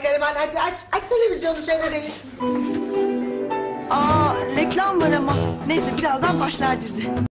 Neriman, hadi aç televizyonu seyredelim. Aa, reklam var ama. Neyse birazdan başlar dizi.